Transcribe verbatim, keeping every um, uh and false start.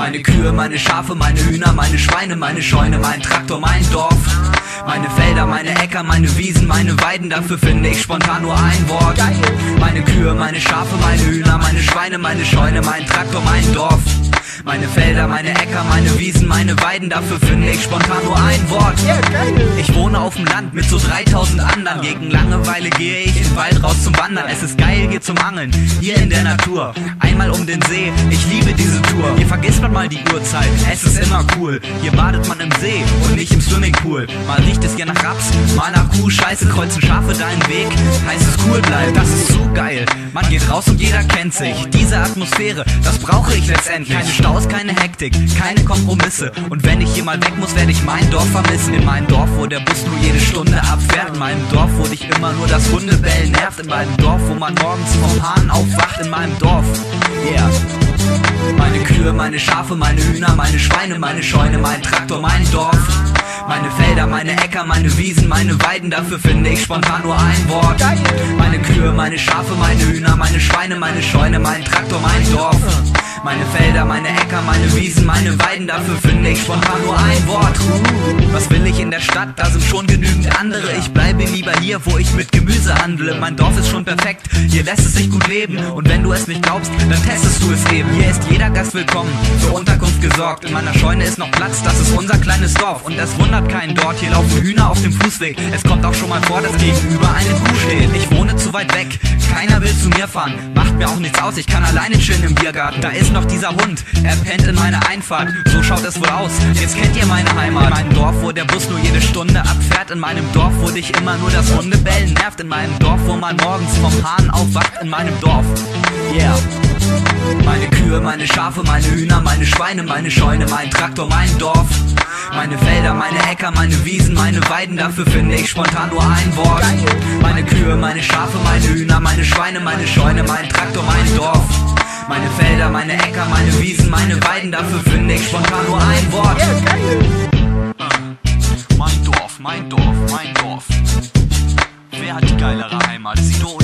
Meine Kühe, meine Schafe, meine Hühner, meine Schweine, meine Scheune, mein Traktor, mein Dorf. Meine Felder, meine Äcker, meine Wiesen, meine Weiden, dafür finde ich spontan nur ein Wort. Meine Kühe, meine Schafe, meine Hühner, meine Schweine, meine Scheune, mein Traktor, mein Dorf. Meine Felder, meine Äcker, meine Wiesen, meine Weiden, dafür finde ich spontan nur ein Wort. Ich wohne auf dem Land mit so dreitausend anderen. Gegen Langeweile gehe ich in den Wald raus zum Wandern. Es ist geil hier zum Angeln, hier in der Natur. Einmal um den See, ich liebe diese Tour. Hier vergisst man mal die Uhrzeit, es ist immer cool. Hier badet man im See und nicht im Swimmingpool. Mal riecht es hier nach Raps, mal nach Kuh. Scheiße, kreuzen Schafe deinen Weg, heißt es cool bleibt. Das ist so geil, man geht raus und jeder kennt sich. Diese Atmosphäre, das brauche ich letztendlich. Keine Staus, keine Hektik, keine Kompromisse. Und wenn ich hier mal weg muss, werde ich mein Dorf vermissen. In meinem Dorf, wo der Bus nur jede Stunde abfährt. In meinem Dorf, wo dich immer nur das Hundebellen nervt. In meinem Dorf, wo man morgens vom Hahn aufwacht. In meinem Dorf, yeah. Meine Kühe, meine Schafe, meine Hühner, meine Schweine, meine Scheune, mein Traktor, mein Dorf. Meine Felder, meine Äcker, meine Wiesen, meine Weiden, dafür finde ich spontan nur ein Wort. Meine Kühe, meine Schafe, meine Hühner, meine Schweine, meine Scheune, mein Traktor, mein Dorf. Meine Felder, meine Äcker, meine Wiesen, meine Weiden, dafür finde ich spontan nur ein Wort. Was will ich in der Stadt, da sind schon genügend andere. Ich bleibe lieber hier, wo ich mit Gemüse handle. Mein Dorf ist schon perfekt, hier lässt es sich gut leben. Und wenn du es nicht glaubst, dann testest du es eben. Hier ist jeder Gast willkommen, für Unterkunft gesorgt. In meiner Scheune ist noch Platz, das ist unser kleines Dorf. Und es wundert keinen dort, hier laufen Hühner auf dem Fußweg. Es kommt auch schon mal vor, dass gegenüber eine Kuh steht. Ich wohne zu weit weg, keiner will zu mir fahren. Macht mir auch nichts aus, ich kann alleine chillen im Biergarten. Da ist noch dieser Hund, er pennt in meiner Einfahrt. So schaut es wohl aus, jetzt kennt ihr meine Heimat. In meinem Dorf, wo der Bus nur jede Stunde abfährt. In meinem Dorf, wo dich immer nur das Hundebellen nervt. In meinem Dorf, wo man morgens vom Hahn aufwacht. In meinem Dorf, yeah. Meine Kühe, meine Schafe, meine Hühner, meine Schweine, meine Scheune, mein Traktor, mein Dorf. Meine Felder, meine Äcker, meine Wiesen, meine Weiden, dafür finde ich spontan nur ein Wort. Meine Kühe, meine Schafe, meine Hühner, meine Schweine, meine Scheune, mein Traktor, mein Dorf. Meine Felder, meine Äcker, meine Wiesen, meine Weiden, dafür finde ich spontan nur ein Wort. Mein Dorf, mein Dorf, mein Dorf. Wer hat die geilere Heimat? Sido